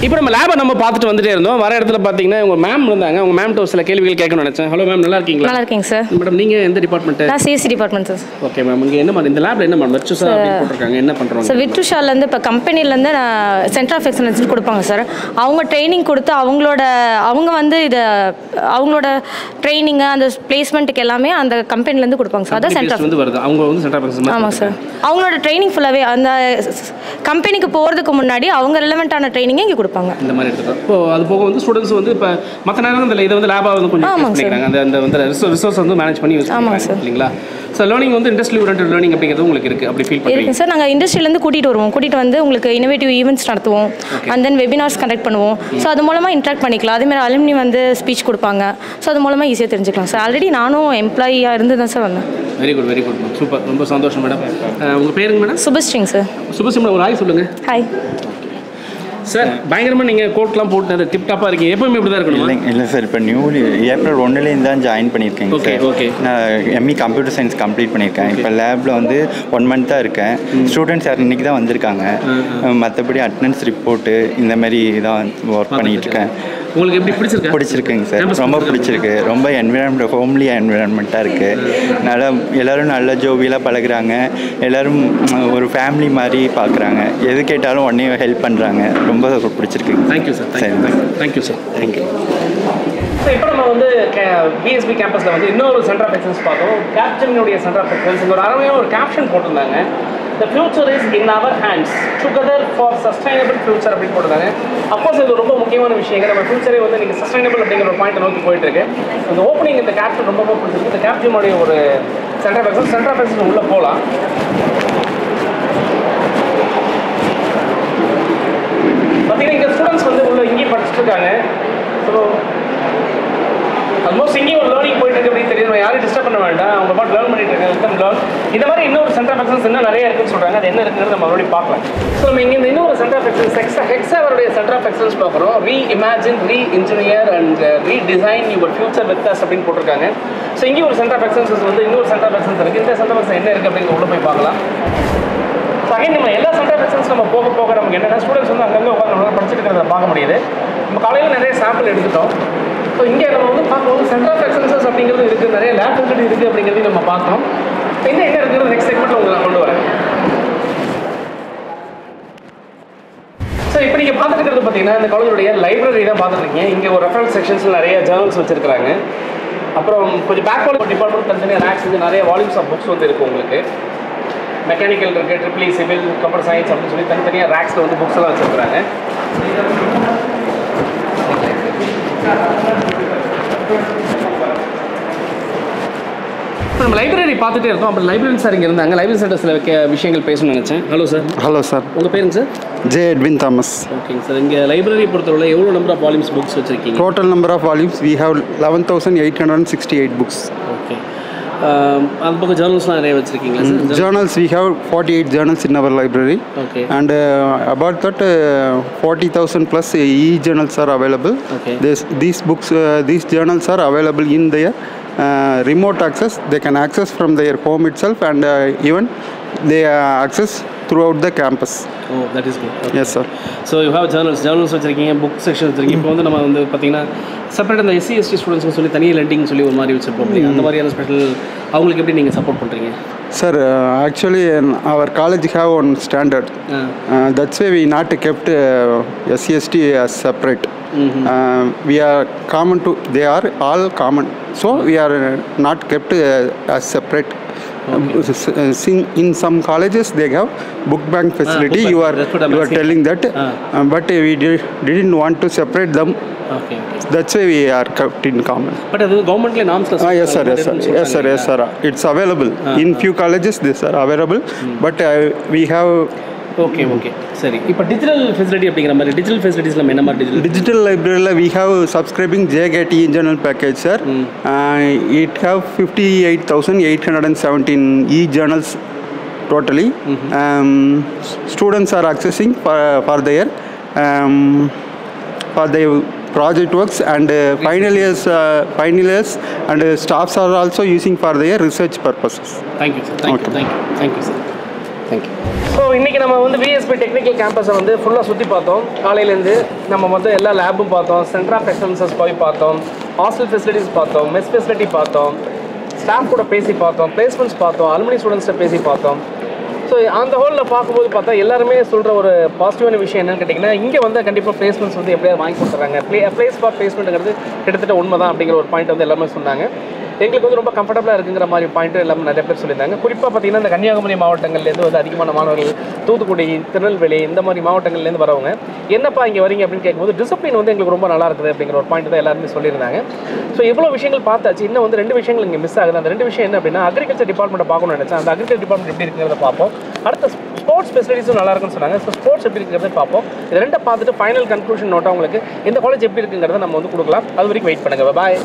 இப்போ நம்ம லேபை நம்ம பார்த்துட்டு வந்துட்டே இருந்தோம். வர இடத்துல பார்த்தீங்கன்னா உங்கள் மேம் இருந்தாங்க. உங்கள் மேம்கிட்ட சில கேள்விகள் கேட்கணும்னு நினச்சேன். ஹலோ மேம், நல்லா இருக்கீங்களா? நல்லா இருக்கீங்க சார். மேடம், நீங்கள் எந்த டிபார்ட்மெண்ட்? நான் CSC department sir. Okay ma'am, இங்கே என்ன மாதிரி இந்த லேபில் என்ன மேம் விர்ச்சுஷா அப்படின்னு போட்டிருக்காங்க, என்ன பண்ணுறோம் சார்? விர்ச்சுஷாலேருந்து இப்போ கம்பெனிலேருந்து நான் சென்டர் ஆஃப் எக்ஸலன்ஸ் கொடுப்பாங்க சார். அவங்க ட்ரைனிங் கொடுத்து அவங்களோட அவங்க வந்து இதை அவங்களோட ட்ரைனிங்கு அந்த பிளேஸ்மெண்ட்டுக்கு எல்லாமே அந்த கம்பெனிலேருந்து கொடுப்பாங்க சார். அதான் சென்டர் வந்து வருது. அவங்க வந்து சென்டர் ஆஃப் எக்ஸலன்ஸ். ஆமாம் சார். அவங்களோட ட்ரைனிங் ஃபுல்லாகவே அந்த கம்பெனிக்கு போகிறதுக்கு முன்னாடி அவங்க ரிலவெண்ட்டான ட்ரைனிங்கை இங்கே கொடுப்பாங்க. இந்த மாதிரி எடுத்துக்கலாம். இப்போ அது போக வந்து ஸ்டூடெண்ட்ஸ் வந்து இப்போ மற்ற நேரம் இந்த இதை வந்து லேபாக வந்து கொஞ்சம் யூஸ் பண்ணிக்கிறாங்க. அந்த அந்த வந்து ரிசோர்ஸ் வந்து மேனேஜ் பண்ணி யூஸ் பண்ணுறாங்க இல்லைங்களா? ஸோ லேர்னிங் வந்து இண்டஸ்ட்ரி ஓரியன்டட் லேர்னிங் அப்படிங்கிறது உங்களுக்கு இருக்குது, அப்படி ஃபீல் பண்ணுறீங்க? இருக்குது சார். நாங்கள் இண்டஸ்ட்ரியிலேருந்து கூட்டிகிட்டு வருவோம். கூட்டிகிட்டு வந்து உங்களுக்கு இனோவேட்டிவ் ஈவெண்ட்ஸ் நடத்துவோம். அண்ட் தென் வெபினார்ஸ் கண்டக்ட் பண்ணுவோம். ஸோ அது மூலமாக இன்ட்ராக்ட் பண்ணிக்கலாம். அதேமாதிரி அலுமினி வந்து ஸ்பீச் கொடுப்பாங்க. ஸோ அது மூலமாக ஈஸியாக தெரிஞ்சுக்கலாம் சார். ஆல்ரெடி நானும் எம்ப்ளாயியாக இருந்து தான் சார் வந்தேன். Very good, very good, super, ரொம்ப சந்தோஷம் மேடம். உங்கள் பேருங்க மேடம்? சுபஸ்ரீங்க சார். சுபஸ்ரீ மேடம், ஒரு ஹாய் சொல்லுங்கள். Hi sir. பயங்கரமாக நீங்கள் கோட்லாம் போட்டு டிப் டாப்பாக இருக்கீங்க. எப்பவுமே இப்படி தான் இருக்கணும்? இல்லைங்க, இல்லை சார். இப்போ நியூலி ஏப்ரல் ஒன்றுலேருந்து தான் ஜாயின் பண்ணியிருக்கேன். Okay okay. நான் எம்இ கம்ப்யூட்டர் சயின்ஸ் கம்ப்ளீட் பண்ணியிருக்கேன். இப்போ லேபில் வந்து ஒன் மந்த் தான் இருக்கேன். ஸ்டூடெண்ட்ஸ் யார் இன்றைக்கி தான் வந்திருக்காங்க. மற்றபடி அட்டண்டன்ஸ் ரிப்போர்ட்டு இந்த மாதிரி தான் ஒர்க் பண்ணிகிட்டு இருக்கேன். உங்களுக்கு எப்படி பிடிச்சிருக்கு? பிடிச்சிருக்குங்க சார், ரொம்ப பிடிச்சிருக்கு. ரொம்ப என்விரான்மெண்ட் ஹோம்லி என்விரான்மெண்ட்டாக இருக்குது. நல்லா எல்லோரும் நல்ல ஜோவியலாக பழகுறாங்க. எல்லோரும் ஒரு ஃபேமிலி மாதிரி பார்க்குறாங்க. எது கேட்டாலும் உடனே ஹெல்ப் பண்ணுறாங்க. ரொம்ப பிடிச்சிருக்குங்க. Thank you sir. சரி, தேங்க்யூ சார். தேங்க்யூ. ஸோ இப்போ நம்ம வந்து பிஎஸ்பி கேம்பஸில் வந்து இன்னொரு சென்டர் ஆஃப் எக்ஸலன்ஸ் பார்த்தோம். கேப்ஜெமினுடைய சென்டர் ஆஃப் எக்ஸலன்ஸ் ஒரு அருமையான ஒரு கேப்ஷன் போட்டிருந்தாங்க. The future is in our hands. Together for sustainable future அப்படின்னு போட்டிருந்தாங்க. அஃப்கோர்ஸ் இது ரொம்ப முக்கியமான விஷயங்கள். நம்ம ஃபியூச்சரே வந்து நீங்கள் சஸ்டைனபிள் அப்படிங்கிற ஒரு பாயிண்ட் நோக்கி போயிட்டு இருக்கு. இந்த ஓப்பனிங் இந்த கேப்ஷன் ரொம்ப ரொம்ப பிடிச்சிருக்கு. இந்த கேப்ஜெமினுடைய ஒரு centre of excellence centre of excellence உள்ளே போகலாம். பார்த்தீங்கன்னா இங்கே ஸ்டூடெண்ட்ஸ் வந்து உள்ள இங்கேயும் படிச்சுட்டு இருக்காங்க. ஸோ ஆல்மோஸ்ட் இங்கேயும் ஒரு லேர்னிங் போயிட்டு இருக்கு அப்படின்னு தெரியும். யாரும் டிஸ்டர்ப் பண்ண வேண்டாம். அவங்க பாட்டு லேர்ன் பண்ணிட்டு இருக்காங்க. லேர்ன் இந்த மாதிரி இன்னொரு சென்டர் ஆஃப் எக்ஸலன்ஸ் இன்னும் நிறைய இருக்குன்னு சொல்கிறாங்க. அது என்ன இருக்குங்கிறது நம்ம மறுபடியும் பார்க்கலாம். ஸோ நம்ம இங்கே இந்த இன்னொரு சென்டர் ஆஃப் எக்ஸலன்ஸ் ஹெக்ஸா ஹெக்ஸாவருடைய சென்டர் ஆஃப் எக்ஸலன்ஸ் பார்க்குறோம். Reimagine, reengineer and redesign your future with us அப்படின்னு போட்டிருக்காங்க. ஸோ இங்கே ஒரு சென்டர் ஆஃப் எக்ஸலன்ஸ் வந்து இன்னொரு சென்டர் ஆஃப் எக்ஸலன்ஸ் இருக்குது. இந்த சென்டர் ஆஃப் எக்ஸலன்ஸ் என்ன இருக்குது அப்படின்னு உள்ள போய் பார்க்கலாம். அகைன் நம்ம எல்லா சென்டர் ஆஃப் எக்ஸலன்ஸ் நம்ம போக போக நமக்கு என்னென்னா ஸ்டூடெண்ட்ஸ் வந்து அங்கங்கே உட்காந்து படிச்சுட்டு இருக்கிறத பார்க்க முடியுது. நம்ம காலையில் நிறைய சாம்பிள் எடுத்துட்டோம். ஸோ இங்கே நம்ம வந்து பார்க்கும்போது சென்டர் ஆஃப் எக்ஸலன்சஸ் அப்படிங்கிறது இருக்குது, நிறைய லேப் ஃபெசிலிட்டி இருக்குது அப்படிங்கிறதையும் நம்ம பார்த்தோம். இன்னும் என்ன இருக்கிறது நெக்ஸ்ட் செக்மெண்ட் உங்களுக்கு நான் கொண்டு வரேன். ஸோ இப்போ நீங்கள் பார்த்துட்டு இருக்கிறது பார்த்தீங்கன்னா இந்த காலேஜுடைய லைப்ரரி தான் பார்த்துட்டு இருக்கீங்க. இங்கே ஒரு ரெஃபரன்ஸ் செக்ஷன்ஸில் நிறைய ஜேர்னல்ஸ் வச்சுருக்காங்க. அப்புறம் கொஞ்சம் பேக்வர்ட் டிபார்ட்மெண்ட் தனித்தனியாக ரேக்ஸ் வந்து நிறைய வால்யூம்ஸ் ஆஃப் புக்ஸ் வந்து இருக்குது. உங்களுக்கு மெக்கானிக்கல் இருக்குது, triple E, civil, computer science அப்படின்னு சொல்லி தனித்தனியாக ரேக்ஸில் வந்து புக்ஸ் எல்லாம் வச்சுருக்காங்க. நம்ம லைப்ரரி பார்த்துட்டே இருக்கோம். அப்புறம் லைப்ரரி சார் இங்கே இருந்தாங்க. லைப்ரரி சார் சில விஷயங்கள் பேசணும்னு நினச்சேன். Hello sir. Hello sir. உங்கள் பேருங்க சார்? J Edwin Thomas. ஓகேங்க சார். இங்கே லைப்ரரி பொறுத்தவரை எவ்வளோ நம்பர் ஆஃப் வால்யூம்ஸ் புக்ஸ் வச்சுருக்கீங்க? Total number of volumes we have eleven thousand eight hundred sixty eight books. Okay. அது பக்கம் ஜேர்னல்ஸ்லாம் நிறைய வச்சுருக்கீங்களா sir? Journals we have forty eight journals in our library. Okay. And about that forty thousand plus E journals are available. Okay. This, these books, uh, these journals are available in their uh, remote access. They can access from their home itself, and uh, even they uh, access throughout the campus. Oh, that is good. Okay. Yes, sir. So you have journals, journals வச்சிருக்கீங்க, புக் செக்ஷன் வச்சிருக்கீங்க. இப்போ வந்து நம்ம வந்து பார்த்தீங்கன்னா செப்பரேட் அந்த எஸ்சி எஸ்டி ஸ்டூடெண்ட்ஸ்க்கு சொல்லி தனியாக லெண்டிங் சொல்லி ஒரு மாதிரி வச்சிருப்போம். அந்த மாதிரியான ஸ்பெஷல் அவங்களுக்கு எப்படி நீங்கள் சப்போர்ட் பண்ணுறீங்க? Sir, uh, actually in our college have one standard. Uh. Uh, that's why we not kept uh, S C S T as separate. Mm-hmm. Uh, we are common to, they are all common. So we are not kept uh, as separate. Okay. In some colleges they have book bank facility. Ah, book you are you are telling that, ah. uh, but we did, didn't want to separate them. Okay, okay. That's why we are kept in common. But அது கவர்மெண்ட்ல norms ah yes sir yes sir yes sir yes sir it's available ah, in ah. few colleges. This are available, hmm. but uh, we have. Okay okay சரி. இப்போ டிஜிட்டல் ஃபெசிலிட்டி அப்படிங்கிற மாதிரி டிஜிட்டல் ஃபெசிலிட்டிஸ் நம்ம என்ன மாதிரி டிஜிட்டல் டிஜிட்டல் லைப்ரரியில் we have subscribing J G A T e-journal package sir. mm. uh, it have fifty-eight thousand eight hundred seventeen e-journals totally. Mm-hmm. um, students are accessing for, for their um, for their project works, and uh, final years uh, final years and uh, staffs are also using for their research purposes. Thank you sir. Thank okay. you thank you thank you sir. Thank you. So இன்றைக்கி நம்ம வந்து விஎஸ்பி டெக்னிக்கல் கேம்பஸை வந்து ஃபுல்லாக சுற்றி பார்த்தோம். காலையிலேருந்து நம்ம மொத்தம் எல்லா லேபும் பார்த்தோம், சென்டர் ஆஃப் எக்ஸலன்சஸ் போய் பார்த்தோம், ஹாஸ்டல் ஃபெசிலிட்டிஸ் பார்த்தோம், மெஸ் ஃபெசிலிட்டி பார்த்தோம், ஸ்டாஃப் கூட பேசி பார்த்தோம், பிளேஸ்மெண்ட்ஸ் பார்த்தோம், அலுமினி ஸ்டூடெண்ட்ஸ்கிட்ட பேசி பார்த்தோம். ஸோ அந்த ஹோலில் பார்க்கும்போது பார்த்தா எல்லாருமே சொல்கிற ஒரு பாசிட்டிவான விஷயம் என்னென்னு கேட்டிங்கன்னா, இங்கே வந்து கண்டிப்பாக பிளேஸ்மெண்ட்ஸ் வந்து எப்படியாவது வாங்கி கொடுத்துட்றாங்க. ப்ளே ப்ளேஸ் ஃபார் பிளேஸ்மெண்ட்டுங்கிறது கிட்டத்தட்ட உண்மை தான் அப்படிங்கிற ஒரு பாயிண்ட் வந்து எல்லாமே சொன்னாங்க. எங்களுக்கு வந்து ரொம்ப கம்ஃபர்டபுளாக இருக்குங்கிற மாதிரி பாயிண்ட்டு எல்லாமே நிறைய பேர் சொல்லியிருந்தாங்க. குறிப்பாக பார்த்தீங்கன்னா இந்த கன்னியாகுமரி மாவட்டங்கள்லேருந்து வந்து அதிகமான மாணவர்கள், தூத்துக்குடி, திருநெல்வேலி இந்த மாதிரி மாவட்டங்கள்லேருந்து வரவங்க என்னப்பா இங்கே வரீங்க அப்படின்னு கேட்கும்போது டிசிப்ளின் வந்து எங்களுக்கு ரொம்ப நல்லா இருக்குது அப்படிங்கிற ஒரு பாயிண்ட் தான் எல்லாருமே சொல்லியிருந்தாங்க. ஸோ எவ்வளோ விஷயங்கள் பார்த்தாச்சு, இன்னும் வந்து ரெண்டு விஷயங்கள் இங்கே மிஸ் ஆகுது. அந்த ரெண்டு விஷயம் என்ன அப்படின்னா, அக்ரிகல்ச்சர் டிபார்ட்மெண்ட்டை பார்க்கணும்னு நினச்சேன். அந்த அக்ரிகல்ச்சர் டிபார்ட்மெண்ட் எப்படி இருக்கிறத பார்ப்போம். அடுத்த ஸ்போர்ட்ஸ் ஃபெசிலிட்டிஸும் நல்லா இருக்குன்னு சொன்னாங்க. ஸோ ஸ்போர்ட்ஸ் எப்படி இருக்கிறத பார்ப்போம். இது ரெண்டை பார்த்துட்டு ஃபைனல் கன்க்ளூஷன் நோட்டாக உங்களுக்கு இந்த காலேஜ் எப்படி இருக்குங்கிறத நம்ம வந்து கொடுக்கலாம். அது வரைக்கும் வெயிட் பண்ணுங்கள். பாய்.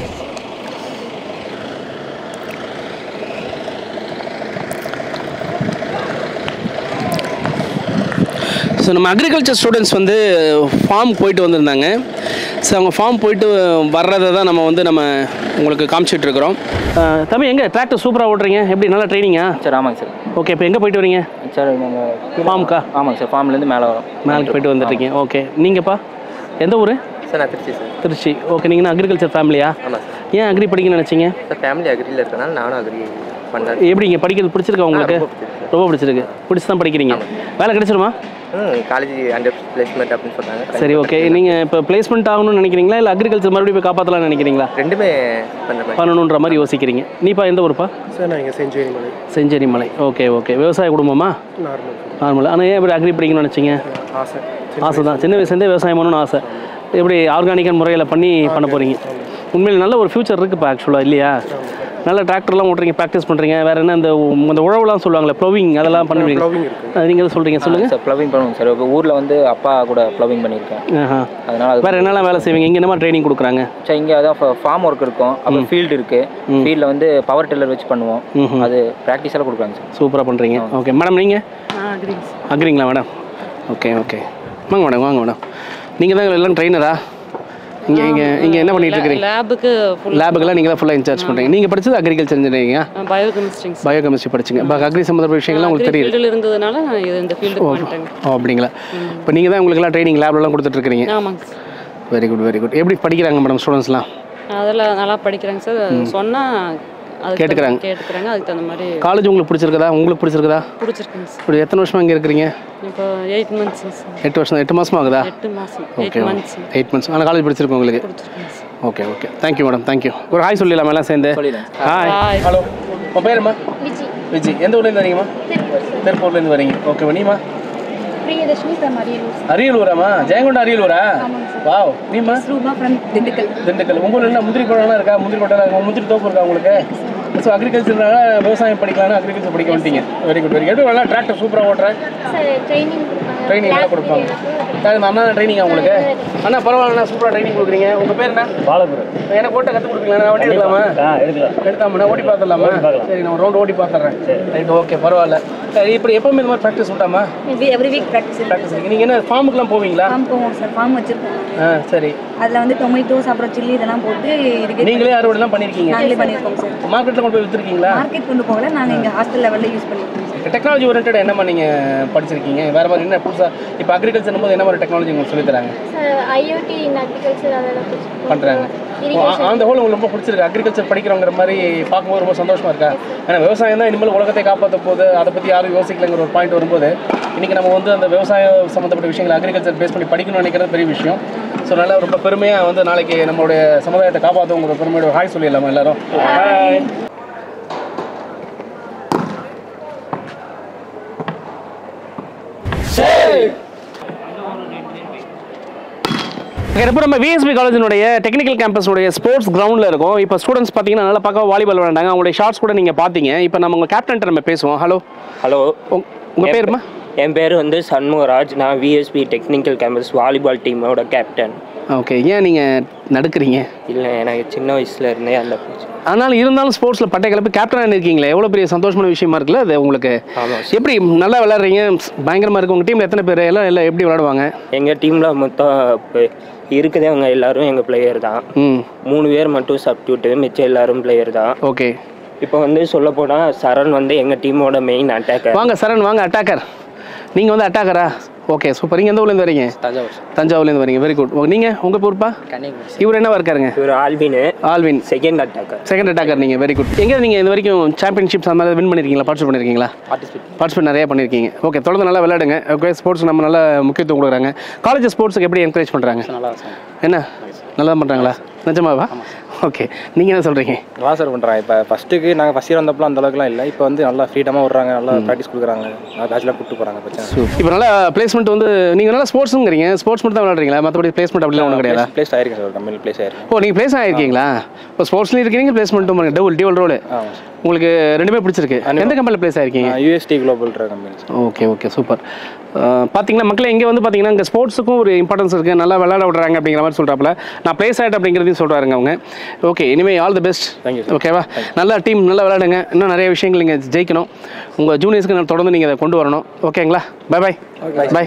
ஸோ நம்ம அக்ரிகல்ச்சர் ஸ்டூடெண்ட்ஸ் வந்து ஃபார்ம் போயிட்டு வந்திருந்தாங்க. ஸோ அவங்க ஃபார்ம் போயிட்டு வர்றதை தான் நம்ம வந்து நம்ம உங்களுக்கு காமிச்சிட்டு இருக்கிறோம். தம்பி எங்கே டிராக்டர் சூப்பராக ஓட்டுறீங்க, எப்படி நல்லா ட்ரைனிங்கா? சார் ஆமாங்க சார். ஓகே, இப்போ எங்கே போயிட்டு வரீங்க? சார் நாங்கள் ஃபார்முக்கா? ஆமாங்க சார், ஃபார்ம்லேருந்து மேலே வரோம். மேலே போயிட்டு வந்துட்டுருக்கீங்க. ஓகே, நீங்கள்ப்பா எந்த ஊர்? சார் நான் திருச்சி சார். திருச்சி. ஓகே, நீங்கள் அக்ரிகல்ச்சர் ஃபேமிலியா? ஆமாம் சார். ஏன் அக்ரி படிக்கணும்னு நினச்சிங்க? சார் ஃபேமிலி அக்ரியில் இருக்கனால நானும் அக்ரி பண்ணுறேன். எப்படி இங்கே படிக்கிறது பிடிச்சிருக்கா உங்களுக்கு? ரொம்ப பிடிச்சிருக்கு. பிடிச்சி தான் படிக்கிறீங்க. வேலை கிடைச்சிருமா? காலேஜ் அண்டர் பிளேஸ்மெண்ட் அப்படின்னு சொன்னாங்க. சரி, ஓகே. நீங்கள் இப்போ பிளேஸ்மெண்ட் ஆகணும்னு நினைக்கிறீங்களா இல்லை அக்ரிகல்ச்சர் மறுபடியும் போய் காப்பாற்றலாம்னு நினைக்கிறீங்களா? ரெண்டுமே பண்ணுறேன் பண்ணணுன்ற மாதிரி யோசிக்கிறீங்க. நீப்பா எந்த ஊருப்பா? சார் நான் இங்கே செஞ்சேரி மலை. செஞ்சேரி மலை. Okay okay. விவசாய குடும்பமா? நார்மல். நார்மல். ஆனால் ஏன் இப்படி அக்ரி படிக்கணும்னு நினச்சிங்க? ஆசை. ஆசை தான். சின்ன வயசுலேருந்தே விவசாயம் பண்ணணும்னு ஆசை. எப்படி ஆர்கானிக்கான முறையில் பண்ணி பண்ண போகிறீங்க? உண்மையில் நல்ல ஒரு ஃபியூச்சர் இருக்குப்பா ஆக்சுவலாக, இல்லையா? நல்ல டிராக்டர்லாம் ஓட்டுறீங்க, ப்ராக்டிஸ் பண்ணுறீங்க. வேறு என்ன இந்த இந்த உழவுலாம் சொல்லுவாங்களே, ப்ளவிங், அதெல்லாம் பண்ணுவீங்க? நீங்கள் எதாவது சொல்கிறீங்க, சொல்லுங்கள் சார். ப்ளவிங் பண்ணுவோம் சார். இப்போ ஊரில் வந்து அப்பா கூட ப்ளவிங் பண்ணியிருக்கேன். அதனால் வேறு என்னெல்லாம் வேலை செய்வீங்க? இங்கே என்ன மாதிரி ட்ரைனிங் கொடுக்குறாங்க? சார் இங்கே அதான் ஃபார்ம் ஒர்க் இருக்கும், அப்புறம் ஃபீல்டு இருக்குது. ஃபீல்டில் வந்து பவர் டில்லர் வச்சு பண்ணுவோம். அது ப்ராக்டிஸ் எல்லாம் கொடுக்குறாங்க சார். சூப்பராக பண்ணுறீங்க. ஓகே மேடம், நீங்கள் அக்ரிங்களா மேடம்? Okay okay. வாங்க மேடம், வாங்க மேடம். நீங்கள் தான் எல்லாம் ட்ரைனரா? இங்கே இங்கே இங்கே என்ன பண்ணிட்டு இருக்கீங்க? லேபுக்கு லேபுக்கெல்லாம் நீங்கள் தான் ஃபுல்லாக இன்சார்ஜ் பண்ணுறீங்க. நீங்கள் படிச்சது அக்ரிகல்ச்சர் இன்ஜினியரிங்கா? பயோகெமிஸ்ட்ரி. பயோகெமிஸ்ட்ரி படிச்சிங்க. இப்போ அக்ரி சம்மந்தப்பட்ட விஷயங்கள்லாம் உங்களுக்கு தெரியும். ஃபீல்டில் இருந்ததுனால நான் இது இந்த ஃபீல்டுக்கு வந்துட்டேன். ஓ அப்படிங்களா? இப்போ நீங்கள் தான் உங்களுக்குலாம் ட்ரைனிங் லேப்லலாம் கொடுத்துட்ருக்கீங்க. ஆமாங்க. Very good very good. எப்படி படிக்கிறாங்க மேடம் ஸ்டூடெண்ட்ஸ்லாம்? அதெல்லாம் நல்லா படிக்கிறாங்க சார். சொன்னால் அது கேட்டுக்கிறாங்க கேட்டுக்கிறாங்க அதுக்கு தகுந்த மாதிரி. காலேஜ் உங்களுக்கு பிடிச்சிருக்குதா? உங்களுக்கு பிடிச்சிருக்குதா? பிடிச்சிருக்குங்க சார். இப்படி எத்தனை வருஷமாக இங்கே இருக்கிறீங்க? இப்போ எயிட் மந்த்ஸ். எட்டு வருஷம். எட்டு மாதம் ஆகுதா? எட்டு மாதம். Okay eight months. ஆனால் காலேஜ் பிடிச்சிருக்கு உங்களுக்கு? Okay okay. Thank you madam, thank you. ஒரு ஹாய் சொல்லிடலாம் எல்லாம் சேர்ந்து. ஹாய். ஹலோ, உங்கள் பேருமா? விஜி. விஜி. எந்த ஊர்லேருந்து வரீங்கம்மா? திருப்பூர்லேருந்து வரீங்க. ஓகே, நீமா? பிரியதர்ஷினி ஃப்ரம் அரியலூர். அரியலூராமா? ஜெயங்கொண்ட அரியலூரா? வாவ். நீமா? ரூபா ஃப்ரம் திண்டுக்கல். திண்டுக்கல். உங்கள் ஊரில் என்ன முந்திரி பழம்லாம் இருக்கா? முந்திரி கொட்டை, முந்திரி தோப்பு இருக்கா உங்களுக்கு? ஸோ அக்ரிகல்ச்சர்னால விவசாயம் படிக்கலாம்னு அக்ரிகல்ச்சர் படிக்க வந்துட்டீங்க. Very good very good. எப்படி நல்லா டிராக்டர் சூப்பராக ஓட்டுறேன்? ட்ரைனிங் ட்ரைனிங் நல்லா கொடுப்பாங்க. சார் அண்ணா ட்ரைனிங்கா உங்களுக்கு? அண்ணா பரவாயில்லண்ணா, சூப்பராக ட்ரைனிங் கொடுக்குறீங்க. உங்கள் பேர் என்ன? பாலகுரு. எனக்கு ஓட்ட கற்றுக் கொடுப்பீங்களா? நான் வண்டி எடுக்கலாமா? எடுக்கலாம். எடுத்தாமண்ணா ஓட்டி பார்த்துடலாமா? சரி, நான் ரவுண்ட் ஓட்டி பார்த்துட்றேன். ரைட், ஓகே, பரவாயில்ல. இப்படி எப்பவுமே இந்த மாதிரி ப்ராக்டிஸ் விட்டாமா? Every week practice practice. நீங்கள் என்ன ஃபார்முக்குலாம் போவீங்களா? ஃபார்ம் போவோம் சார். ஃபார்ம் வச்சிருக்கோம். ஆ சரி. அதில் வந்து டொமேட்டோஸ் அப்புறம் சில்லி இதெல்லாம் போட்டு இருக்கு. நீங்களே அறுவடைலாம் பண்ணியிருக்கீங்க? நாங்களே பண்ணியிருக்கோம் சார். மார்க்கெட்டில் கொண்டு போய் விற்றுருக்கீங்களா? மார்க்கெட் கொண்டு போகல, நாங்கள் எங்கள் ஹாஸ்டல் லெவலில் யூஸ் பண்ணியிருக்கோம். டெக்னாலஜி ஓரியன்டட் என்னமா நீங்கள் படிச்சிருக்கீங்க? வேறு மாதிரி என்ன புதுசாக இப்போ அக்ரிகல்ச்சர் போது என்ன மாதிரி டெக்னாலஜி உங்களுக்கு சொல்லித் தராங்க? ஐஓடி இன் அக்ரிகல்ச்சர் அதெல்லாம் பண்ணுறாங்க. அந்த ஹோல் உங்களுக்கு ரொம்ப பிடிச்சிருக்கு. அக்ரிகல்ச்சர் படிக்கிறவங்கிற மாதிரி பார்க்கும்போது ரொம்ப சந்தோஷமாக இருக்கா? ஏன்னா விவசாயம் தான் இனிமேல் உலகத்தை காப்பாற்ற போது, அதை பற்றி யாரும் யோசிக்கலைங்கிற ஒரு பாயிண்ட் வரும்போது இன்றைக்கி நம்ம வந்து அந்த விவசாயம் சம்மந்தப்பட்ட விஷயங்கள் அக்ரிகல்ச்சர் பேஸ் பண்ணி படிக்கணும்னு நினைக்கிறது பெரிய விஷயம். ஸோ நல்லா ரொம்ப பெருமையாக வந்து நாளைக்கு நம்மளுடைய சமுதாயத்தை காப்பாற்றுங்கிற பெருமையோட ஹாய் சொல்லிடலாமா எல்லாரும்? ஹாய். இப்போ நம்ம விஎஸ்பி காலேஜினுடைய டெக்னிக்கல் கேம்பஸுடைய ஸ்போர்ட்ஸ் கிரவுண்டில் இருக்கும். இப்போ ஸ்டூடெண்ட்ஸ் பார்த்தீங்கன்னா நல்லா பார்க்க வாலிபால் விளையாண்டாங்க. அவங்களுடைய ஷார்ட்ஸ் கூட நீங்கள் பார்த்தீங்க. இப்போ நம்ம உங்கள் கேப்டன்ட்ட நம்ம பேசுவோம். ஹலோ. ஹலோ, உங்கள் பேருமா? என் பேர் வந்து சண்முகராஜ். நான் விஎஸ்பி டெக்னிக்கல் கேம்பஸ் வாலிபால் டீமோட கேப்டன். ஓகே. ஏன் நீங்கள் நடுக்கிறீங்க? இல்லை, எனக்கு சின்ன வயசுல இருந்தே அந்த ஆனாலும் இருந்தாலும் ஸ்போர்ட்ஸில் பட்டை கிளப்பி கேப்டனாக இருக்கீங்களே, எவ்வளோ பெரிய சந்தோஷமான விஷயமா இருக்குல்ல அது உங்களுக்கு? எப்படி நல்லா விளையாடுறீங்க, பயங்கரமாக இருக்குது. உங்கள் டீமில் எத்தனை பேர் எல்லாம் எல்லாம் எப்படி விளையாடுவாங்க? எங்கள் டீமில் மொத்தம் இருக்குதே அவங்க எல்லாரும் எங்கள் பிளேயர் தான். மூணு பேர் மட்டும் சப்ஸ்டியூட்டு, மிச்சம் எல்லாரும் பிளேயர் தான். ஓகே. இப்போ வந்து சொல்ல போனால் சரண் வந்து எங்கள் டீமோட மெயின் அட்டாக்கர். வாங்க சரண் வாங்க, அட்டாக்கர். நீங்கள் வந்து அட்டாக்கரா? Okay super. நீங்கள் எந்த ஊர்லேருந்து வரீங்க? தஞ்சாவூர். தஞ்சாவூர்லேருந்து வரீங்க, வெரி குட். நீங்கள் உங்கள் பொறுப்பா? கன்னியாகுமரி. இவர் என்னவா இருக்காருங்க? இவர் Alvin. Alvin second attacker. Second attacker. நீங்கள் வெரி குட். எங்கே நீங்கள் இது வரைக்கும் சாம்பியன்ஷிப்ஸ் அந்த மாதிரி வின் பண்ணியிருக்கீங்களா, பார்ட்டிசிபேட் பண்ணியிருக்கீங்களா? பார்ட்டிசிபேட் பார்ட்டிசிபேட் நிறையா பண்ணியிருக்கீங்க. ஓகே, தொடர்ந்து நல்லா விளையாடுங்க. ஓகே, ஸ்போர்ட்ஸ் நம்ம நல்லா முக்கியத்துவம் கொடுக்குறாங்க. காலேஜ் ஸ்போர்ட்ஸுக்கு எப்படி என்கரேஜ் பண்ணுறாங்க? நல்லா என்ன நல்லா பண்ணுறாங்களா? நிஜமாவா? ஓகே, நீங்கள் என்ன சொல்கிறீங்க? நல்லா சார் பண்ணுறாங்க. இப்போ ஃபஸ்ட்டுக்கு நாங்கள் ஃபஸ்ட் இயர் வந்தப்பலாம் அந்த அளவுக்குலாம் இல்லை. இப்போ வந்து நல்லா ஃப்ரீடமாக விட்றாங்க, நல்லா ப்ராக்டிஸ் கொடுக்குறாங்க, நல்லா பேட்ச்லாம் கூப்பிட்டு போகிறாங்க. பிரச்சனை இப்போ நல்லா பிளேஸ்மெண்ட் வந்து நீங்கள் நல்லா ஸ்போர்ட்ஸுங்கிறீங்க, ஸ்போர்ட்ஸ் மட்டும் தான் விளையாடுறீங்களா? மற்றபடி பிளேஸ்மெண்ட் அப்படிலாம் ஒன்றும் கிடையாது. ப்ளேஸ் ஆயிருக்கேன் சார், கம்பெனியில் ப்ளேஸ் ஆயிருக்கேன். ஓ, நீங்கள் ப்ளேஸ் ஆகிருக்கீங்களா? இப்போ ஸ்போர்ட்ஸ்லையும் இருக்கீங்க, பிளேஸ்மெண்ட்டும் பண்ணுங்க, டபுள் டியூவல் ரோல். உங்களுக்கு ரெண்டுமே பிடிச்சிருக்கு. எந்த கம்பெனியில் ப்ளேஸ் ஆகிருக்கீங்க? யூஎஸ்டி குளோபல்ன்ற கம்பெனி. Okay okay super. பார்த்தீங்கன்னா மக்களே இங்கே வந்து பார்த்தீங்கன்னா இங்கே ஸ்போர்ட்ஸுக்கும் ஒரு இம்பார்ட்டன்ஸ் இருக்குது, நல்லா விளையாட விடுறாங்க அப்படிங்கிற மாதிரி சொல்கிறாப்புல. நான் ப்ளேஸ் ஆகிட்டேன் அப்படிங்கிறதையும் சொல்கிறாருங்க அவங்க. ஓகே, இனிமேல் ஆல் தி பெஸ்ட். தேங்க்யூ. ஓகேவா? நல்லா டீம் நல்லா விளையாடுங்க, இன்னும் நிறைய விஷயங்கள் நீங்கள் ஜெயிக்கணும். உங்கள் ஜூனியர்ஸ்க்கு நான் தொடர்ந்து நீங்கள் அதை கொண்டு வரணும். ஓகேங்களா? Bye bye bye.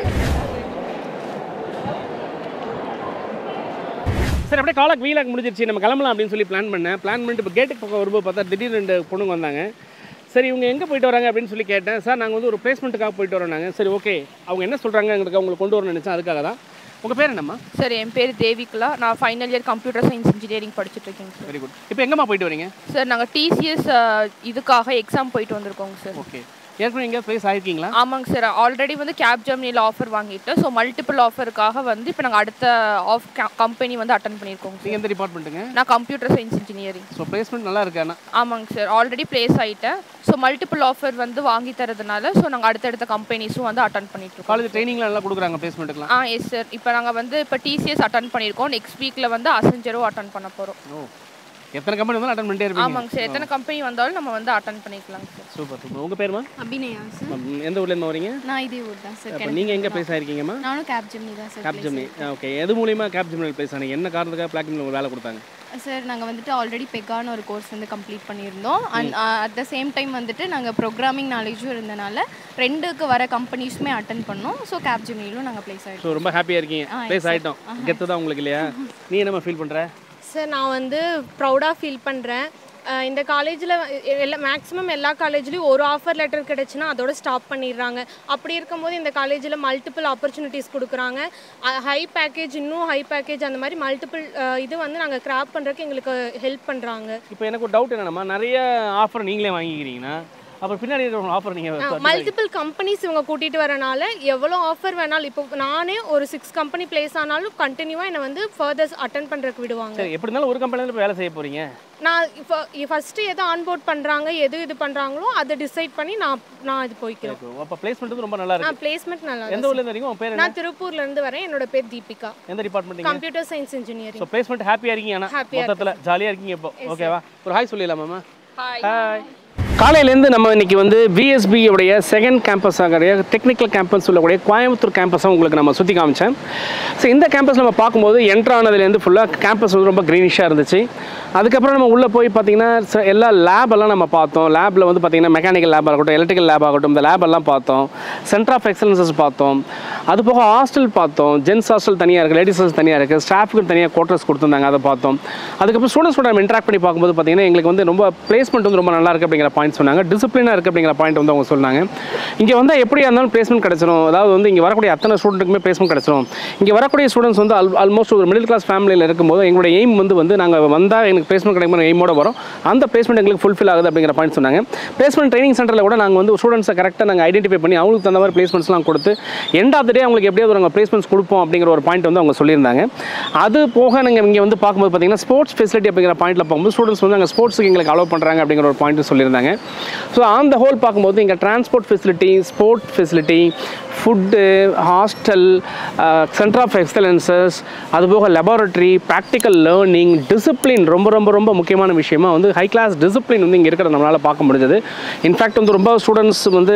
சரி, அப்படியே காலக் வீலாக் முடிஞ்சிருச்சு, நம்ம கிளம்பலாம் அப்படின்னு சொல்லி பிளான் பண்ணேன். பிளான் பண்ணிட்டு இப்போ கேட்டுக்கு பக்கம் வரும்போது பார்த்தா திடீர்னு ரெண்டு பொண்ணுங்க வந்தாங்க. சரி, இவங்க எங்கே போயிட்டு வராங்க அப்படின்னு சொல்லி கேட்டேன். சார் நாங்கள் வந்து ஒரு பிளேஸ்மெண்ட்டுக்காக போயிட்டு வரோம் நாங்கள். சரி ஓகே, அவங்க என்ன சொல்கிறாங்க எங்களுக்கு அவங்களுக்கு கொண்டு வரணும்னு நினச்சேன், அதுக்காக தான். உங்கள் பேர் என்னம்மா? சார் என் பேர் தேவிகலா. நான் final year computer science engineering படிச்சுட்டு இருக்கேங்க சார். Very good. இப்போ எங்கம்மா போயிட்டு வரீங்க? சார் நாங்கள் டிசிஎஸ் இதுக்காக எக்ஸாம் போயிட்டு வந்திருக்கோங்க சார். ஓகே, ஏற்கனவே எங்கே ப்ளேஸ் ஆகிருக்கீங்களா? ஆமாங்க சார், ஆல்ரெடி வந்து கேப் ஜெமினியில் ஆஃபர் வாங்கிட்டு, ஸோ மல்டிபிள் ஆஃபருக்காக வந்து இப்போ நாங்கள் அடுத்த ஆஃப் கம்பெனி வந்து அட்டன் பண்ணியிருக்கோங்க. நீங்கள் எந்த டிபார்ட்மெண்ட்டுங்க? நான் computer science engineering. So placement நல்லா இருக்கு. ஆனால் ஆமாங்க சார், ஆல்ரெடி ப்ளேஸ் ஆகிட்டேன். ஸோ மல்டிபிள் ஆஃபர் வந்து வாங்கி தரதுனால ஸோ நாங்கள் அடுத்தடுத்த கம்பெனிஸும் வந்து அட்டன் பண்ணிட்டு இருக்கோம். காலேஜ் ட்ரைனிங்லாம் நல்லா கொடுக்குறாங்க பிளேஸ்மெண்ட்டுக்குலாம்? ஆ எஸ் சார். இப்போ நாங்கள் வந்து இப்போ டிசிஎஸ் அட்டன் பண்ணியிருக்கோம், நெக்ஸ்ட் வீக்கில் வந்து அசெஞ்சரும் அட்டன் பண்ண போகிறோம். ஓ, எத்தனை கம்பெனி வந்தாலும் அட்டன் பண்ணிட்டே இருப்பீங்க? ஆமாங்க சார், எத்தனை கம்பெனி வந்தாலும் நம்ம வந்து அட்டன் பண்ணிக்கலாம் சார். Super super. உங்கள் பேருமா? அபிநயா சார். எந்த ஊர்லேருந்து வரீங்க? நான் இதே ஊர் தான் சார். அப்போ நீங்கள் எங்கே ப்ளேஸ் ஆகிருக்கீங்கம்மா? நானும் கேப் ஜெமினி தான் சார். கேப் ஜெமினி. ஓகே, எது மூலியமா கேப் ஜெமினியில் ப்ளேஸ் ஆனீங்க? என்ன காரணத்துக்காக பிளாட்டினம் ஒரு வேலை கொடுத்தாங்க? சார் நாங்கள் வந்துட்டு ஆல்ரெடி பெக்கான ஒரு கோர்ஸ் வந்து கம்ப்ளீட் பண்ணியிருந்தோம். And at the same time வந்துட்டு நாங்கள் ப்ரோக்ராமிங் நாலேஜும் இருந்தனால ரெண்டுக்கு வர கம்பெனிஸுமே அட்டன் பண்ணோம். ஸோ கேப் ஜெமினிலும் நாங்கள் ப்ளேஸ் ஆகிட்டோம். ஸோ ரொம்ப ஹாப்பியாக இருக்கீங்க, ப்ளேஸ் ஆகிட்டோம். கெத்து தான் உங்களுக்கு இல்லையா? நீ என்னம்மா ஃபீல் பண்ணுற? சார் நான் வந்து ப்ரௌடாக ஃபீல் பண்ணுறேன். இந்த காலேஜில் எல்லா மேக்ஸிமம் எல்லா காலேஜ்லேயும் ஒரு ஆஃபர் லெட்டர் கிடச்சுன்னா அதோட ஸ்டாப் பண்ணிடுறாங்க. அப்படி இருக்கும்போது இந்த காலேஜில் மல்டிபிள் ஆப்பர்ச்சுனிட்டிஸ் கொடுக்குறாங்க. ஹை பேக்கேஜ், இன்னும் ஹை பேக்கேஜ், அந்த மாதிரி மல்டிபிள் இது வந்து நாங்கள் கிராப் பண்ணுறதுக்கு எங்களுக்கு ஹெல்ப் பண்ணுறாங்க. இப்போ எனக்கு ஒரு டவுட் என்னென்னம்மா, நிறைய ஆஃபர் நீங்களே வாங்கிக்கிறீங்கன்னா அப்புறம் பின்னாடி ஆஃபர் நீங்கள் மல்டிபிள் கம்பெனிஸ் இவங்க கூட்டிகிட்டு வரனால எவ்வளோ ஆஃபர் வேணாலும், இப்போ நானே ஒரு சிக்ஸ் கம்பெனி பிளேஸ் ஆனாலும் கண்டினியூவாக என்னை வந்து ஃபர்தர்ஸ் அட்டன் பண்ணுறதுக்கு விடுவாங்க. சரி, எப்படி இருந்தாலும் ஒரு கம்பெனியில் வேலை செய்ய போகிறீங்க. நான் இப்போ ஃபஸ்ட்டு எது ஆன்போர்ட் பண்ணுறாங்க, எது இது பண்ணுறாங்களோ அதை டிசைட் பண்ணி நான் நான் இது போய்க்கிறேன். அப்போ பிளேஸ்மெண்ட் ரொம்ப நல்லா இருக்கு. பிளேஸ்மெண்ட் நல்லா இருக்கு. எந்த ஊர்லேருந்து வரீங்க? உங்கள் பேர்? நான் திருப்பூர்லேருந்து வரேன். என்னோட பேர் தீபிகா. எந்த department? Computer science engineering. So placement ஹாப்பியாக இருக்கீங்க? ஆனால் மொத்தத்தில் ஜாலியாக இருக்கீங்க இப்போ. ஓகேவா? ஒரு ஹாய் சொல்லிடலாமா? Hi hi. காலையிலேருந்து நம்ம இன்றைக்கி வந்து விஎஸ்பி உடைய செகண்ட் கேம்பஸ் ஆகிற டெக்னிக்கல் கேம்பஸ் சொல்லக்கூடிய கோயம்புத்தூர் கேம்பஸை உங்களுக்கு நம்ம சுற்றி காமிச்சேன். ஸோ இந்த கேம்பஸ் நம்ம பார்க்கும்போது என்ட்ரு ஆனதுலேருந்து ஃபுல்லாக கேம்பஸ் வந்து ரொம்ப க்ரீனிஷாக இருந்துச்சு. அதுக்கப்புறம் நம்ம உள்ளே போய் பார்த்திங்கன்னா எல்லா லேபெல்லாம் நம்ம பார்த்தோம். லேபில் வந்து பார்த்திங்கன்னா மெக்கானிக்கல் லேப் ஆகட்டும், எலக்ட்ரிக்கல் லேப் ஆகட்டும், இந்த லேபெல்லாம் பார்த்தோம். சென்டர் ஆஃப் எக்ஸலன்சஸ் பார்த்தோம். அது போக ஹாஸ்டல் பார்த்தோம். ஜென்ஸ் ஹாஸ்டல் தனியாக இருக்குது, லேடிஸ் ஹாஸ்டல் தனியாக இருக்குது, ஸ்டாஃபுக்கு தனியாக குவார்ட்டர்ஸ் கொடுத்துருந்தாங்க, அதை பார்த்தோம். அதுக்கப்புறம் ஸ்டூடெண்ட்ஸ் கூட நம்ம இன்ட்ராக்ட் பண்ணி பார்க்கும்போது பார்த்திங்கன்னா எங்களுக்கு வந்து ரொம்ப பிளேஸ்மெண்ட் வந்து ரொம்ப நல்லா இருக்குது அப்படிங்கிற பாயிண்ட் சொன்னாங்க. டிசிப்ளினாக இருக்குது அப்படிங்கிற பாயிண்ட் வந்து அவங்க சொன்னாங்க. இங்கே வந்து எப்படியா இருந்தாலும் பிளேஸ்மெண்ட் கிடச்சிரும். அதாவது வந்து இங்கே வரக்கூடிய அத்தனை ஸ்டூடெண்ட்டுக்குமே பிளேஸ்மெண்ட் கிடச்சிரும். இங்கே வரக்கூடிய ஸ்டூடெண்ட்ஸ் வந்து ஆல் ஆல்மோஸ்ட் ஒரு மிடில் கிளாஸ் ஃபேமிலியில் இருக்கும்போது எங்களுடைய எய்ம் வந்து வந்து நாங்கள் வந்தால் எனக்கு பிளேஸ்மெண்ட் கிடைக்கும் எய்மோட வரும். அந்த பிளேஸ்மெண்ட் எங்களுக்கு ஃபுல்ஃபில் ஆகுது அப்படிங்கிற பாயிண்ட் சொன்னாங்க. பிளேஸ்மெண்ட் ட்ரைனிங் சென்டரில் கூட நாங்கள் வந்து ஸ்டூடெண்ட்ஸை கரெக்டாக நாங்கள் ஐடென்டிஃபை பண்ணி அவங்களுக்கு தகுந்த மாதிரி பிளேஸ்மெண்ட்ஸ்லாம் கொடுத்து எண்ட் ஆஃப் த டே அவங்களுக்கு எப்படியாவது நாங்கள் பிளேஸ்மெண்ட்ஸ் கொடுப்போம் அப்படிங்கிற ஒரு பாயிண்ட் வந்து அவங்க சொல்லியிருந்தாங்க. அது போக நாங்கள் இங்கே வந்து பார்க்கும்போது பார்த்தீங்கன்னா ஸ்போர்ட்ஸ் ஃபெசிலிட்டி அப்படிங்கிற பாயிண்டில் பார்க்கும்போது ஸ்டூடெண்ட்ஸ் வந்து நாங்கள் ஸ்போர்ட்ஸுக்கு எங்களுக்கு அலோவ் பண்ணுறாங்க அப்படிங்கிற ஒரு பாயிண்ட் சொல்லியிருந்தாங்க. ஸோ ஆன் த ஹோல் பார்க்கும்போது இங்கே transport facility, sport facility, food, hostel, centre of excellences, அதுபோக லெபார்ட்டரி, ப்ராக்டிக்கல் லேர்னிங், டிசிப்ளின் ரொம்ப ரொம்ப ரொம்ப முக்கியமான விஷயமா வந்து ஹை கிளாஸ் டிசிப்ளின் வந்து இங்கே இருக்கிறத நம்மளால் பார்க்க முடிஞ்சது. இன்ஃபேக்ட் வந்து ரொம்ப ஸ்டூடெண்ட்ஸ் வந்து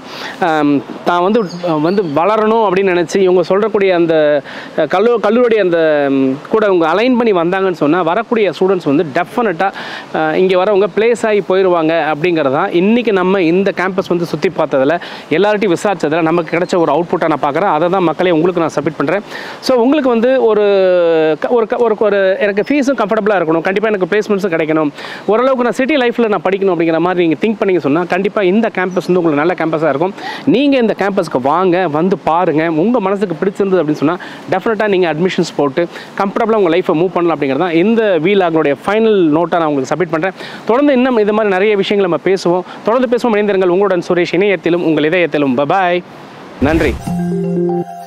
தான் வந்து வந்து வளரணும் அப்படின்னு நினச்சி இவங்க சொல்கிறக்கூடிய அந்த கல்லூ கல்லூரி அந்த கூட இவங்க அலைன் பண்ணி வந்தாங்கன்னு சொன்னால் வரக்கூடிய ஸ்டூடெண்ட்ஸ் வந்து டெஃபினட்டாக இங்கே வரவங்க பிளேஸ் ஆகி போயிடுவாங்க அப்படிங்கிறது தான் இன்றைக்கி நம்ம இந்த கேம்பஸ் வந்து சுற்றி பார்த்ததில் எல்லார்ட்டையும் விசாரித்ததில் நமக்கு கிடைச்ச ஒரு அவுட்புட்டாக நான் பார்க்குறேன். அதை தான் மக்களே உங்களுக்கு நான் சப்மிட் பண்ணுறேன். ஸோ உங்களுக்கு வந்து ஒரு ஒரு ஒரு ஒரு எனக்கு ஃபீஸும் கம்ஃபர்டபுளாக இருக்கணும், கண்டிப்பாக எனக்கு பிளேஸ்மெண்ட்ஸும் கிடைக்கணும், ஓரளவுக்கு நான் சிட்டி லைஃப்பில் நான் படிக்கணும் அப்படிங்கிற மாதிரி நீங்கள் திங்க் பண்ணிங்க சொன்னால் கண்டிப்பாக இந்த கேம்பஸ் வந்து உங்களுக்கு நல்ல கேம்பஸாக இருக்கும். நீங்கள் இந்த கேம்பஸ்க்கு வாங்க, வந்து பாருங்கள், உங்கள் மனசுக்கு பிடிச்சிருந்தது அப்படின்னு சொன்னால் டெஃபினட்டாக நீங்கள் அட்மிஷன்ஸ் போட்டு கம்ஃபர்டபுளாக உங்கள் லைஃப்பை மூவ் பண்ணலாம் அப்படிங்கிறது தான் இந்த வீலாகனுடைய ஃபைனல் நோட்டாக நான் உங்களுக்கு சப்மிட் பண்ணுறேன். தொடர்ந்து இன்னும் இது மாதிரி நிறைய விஷயங்கள் நம்ம பேசுவோம். தொடர்ந்து பேசுவோம். இணைந்திருங்கள். உங்களுடன் சுரேஷ், இணையத்திலும் உங்கள் இதயத்திலும். பபாய், நன்றி.